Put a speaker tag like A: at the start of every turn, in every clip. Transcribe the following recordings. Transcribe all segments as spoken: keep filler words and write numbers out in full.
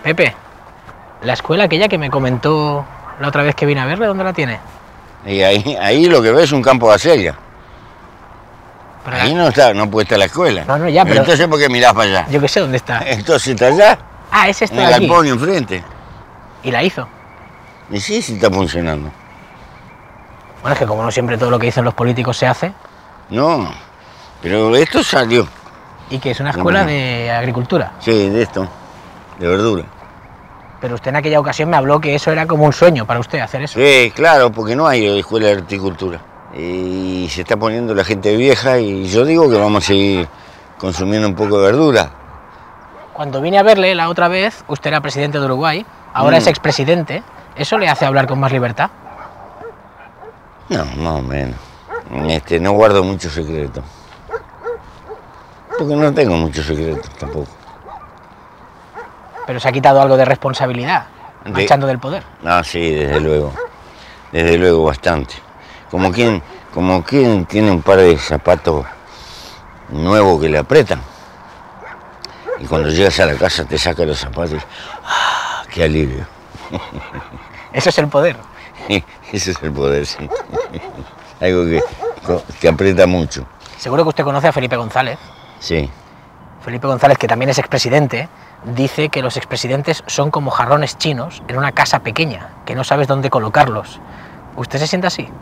A: Pepe, la escuela aquella que me comentó la otra vez que vine a verle, ¿dónde la tiene?
B: Y ahí, ahí lo que ves es un campo de acelia.
A: Pero
B: Ahí
A: la-
B: no está, no puede estar la escuela.
A: No, no, ya, pero-
B: Entonces, ¿por qué mirás para allá?
A: Yo qué sé dónde está.
B: Entonces está allá,
A: Ah, es
B: en
A: esta
B: el
A: de aquí.
B: galpón enfrente.
A: Y la hizo.
B: Y sí, sí está funcionando.
A: Bueno, es que como no siempre todo lo que dicen los políticos se hace,
B: No, pero esto salió.
A: y que es una escuela
B: Ujú.
A: de agricultura.
B: Sí, de esto, de verdura.
A: Pero usted en aquella ocasión me habló que eso era como un sueño para usted, hacer eso.
B: Sí, claro, porque no hay escuela de horticultura. Y se está poniendo la gente vieja y yo digo que vamos a seguir consumiendo un poco de verdura.
A: Cuando vine a verle la otra vez, usted era presidente de Uruguay, ahora
B: Mm.
A: es expresidente. ¿Eso le hace hablar con más libertad?
B: No, más o menos. Este, no guardo muchos secretos. Porque no tengo muchos secretos tampoco.
A: Pero se ha quitado algo de responsabilidad,
B: De-
A: marchando del poder.
B: Ah, sí, desde luego. Desde luego, bastante. Como quien, como quien tiene un par de zapatos nuevos que le apretan. Y cuando llegas a la casa te saca los zapatos y ¡ah, qué alivio!
A: Eso es el poder.
B: Ese es el poder, sí. Algo que, que aprieta mucho.
A: Seguro que usted conoce a Felipe González.
B: Sí.
A: Felipe González, que también es expresidente, dice que los expresidentes son como jarrones chinos en una casa pequeña, que no sabes dónde colocarlos. ¿Usted se siente así?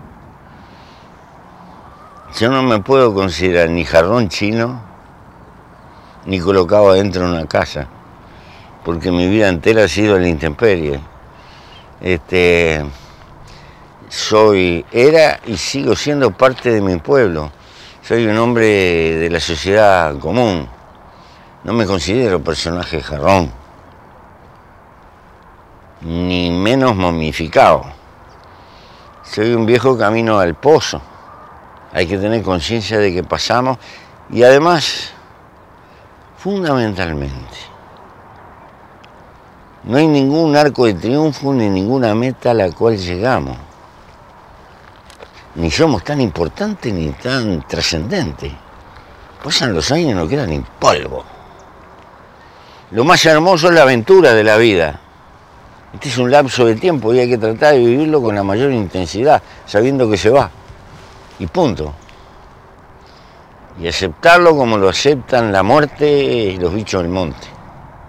B: Yo no me puedo considerar ni jarrón chino, ni colocado adentro de una casa, porque mi vida entera ha sido a la intemperie. Este, soy, era y sigo siendo parte de mi pueblo. Soy un hombre de la sociedad común. No me considero personaje jarrón, ni menos momificado. Soy un viejo camino al pozo. Hay que tener conciencia de que pasamos y además, fundamentalmente, no hay ningún arco de triunfo ni ninguna meta a la cual llegamos. Ni somos tan importantes ni tan trascendentes. Pasan los años y no queda ni polvo. Lo más hermoso es la aventura de la vida. Este es un lapso de tiempo y hay que tratar de vivirlo con la mayor intensidad, sabiendo que se va. Y punto. Y aceptarlo como lo aceptan la muerte y los bichos del monte.